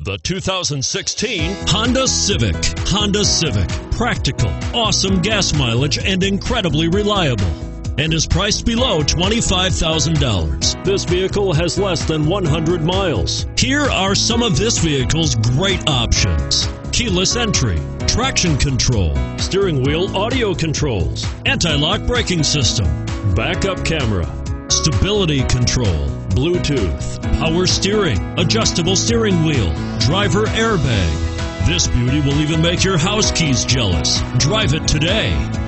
The 2016 Honda Civic. Honda Civic. Practical, awesome gas mileage, and incredibly reliable. And is priced below $25,000. This vehicle has less than 100 miles. Here are some of this vehicle's great options: keyless entry, traction control, steering wheel audio controls, anti-lock braking system, backup camera, stability control, Bluetooth, power steering, adjustable steering wheel, driver airbag. This beauty will even make your house keys jealous. Drive it today.